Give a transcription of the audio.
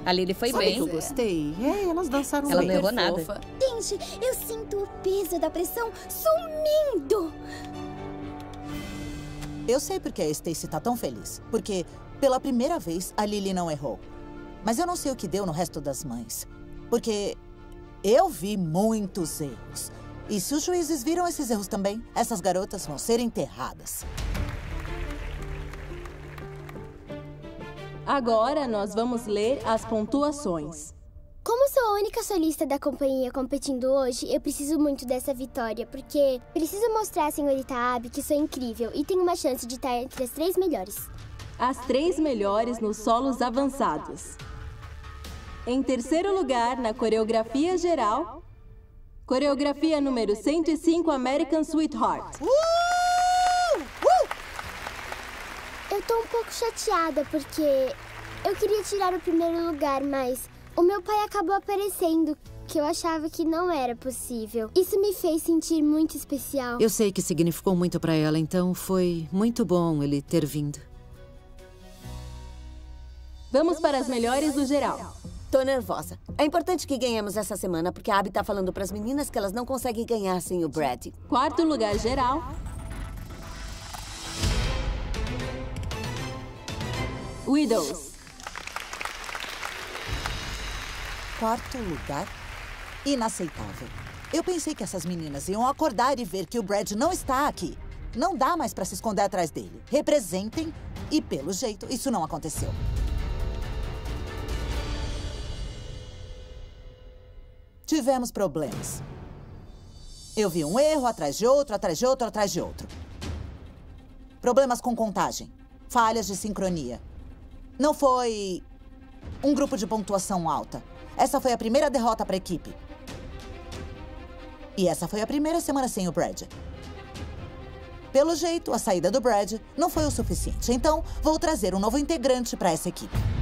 A Lily foi Sabe bem. que eu gostei? É, elas dançaram Ela bem. não errou nada. Fofa. Gente, eu sinto o peso da pressão sumindo. Eu sei porque a Stacy tá tão feliz. Porque, pela primeira vez, a Lily não errou. Mas eu não sei o que deu no resto das mães. Porque eu vi muitos erros. E se os juízes viram esses erros também, essas garotas vão ser enterradas. Agora nós vamos ler as pontuações. Como sou a única solista da companhia competindo hoje, eu preciso muito dessa vitória, porque preciso mostrar à senhorita Abby que sou incrível e tenho uma chance de estar entre as 3 melhores. As 3 melhores nos solos avançados. Em terceiro lugar, na coreografia geral, coreografia número 105, American Sweetheart. Eu tô um pouco chateada, porque eu queria tirar o primeiro lugar, mas o meu pai acabou aparecendo, que eu achava que não era possível. Isso me fez sentir muito especial. Eu sei que significou muito pra ela, então foi muito bom ele ter vindo. Vamos para as melhores do geral. Tô nervosa. É importante que ganhemos essa semana, porque a Abby tá falando pras meninas que elas não conseguem ganhar sem o Brad. Quarto lugar geral. Widows. Quarto lugar? Inaceitável. Eu pensei que essas meninas iam acordar e ver que o Brad não está aqui. Não dá mais pra se esconder atrás dele. Representem e, pelo jeito, isso não aconteceu. Tivemos problemas. Eu vi um erro atrás de outro, atrás de outro, atrás de outro. Problemas com contagem. Falhas de sincronia. Não foi um grupo de pontuação alta. Essa foi a primeira derrota para a equipe. E essa foi a primeira semana sem o Brad. Pelo jeito, a saída do Brad não foi o suficiente. Então, vou trazer um novo integrante para essa equipe.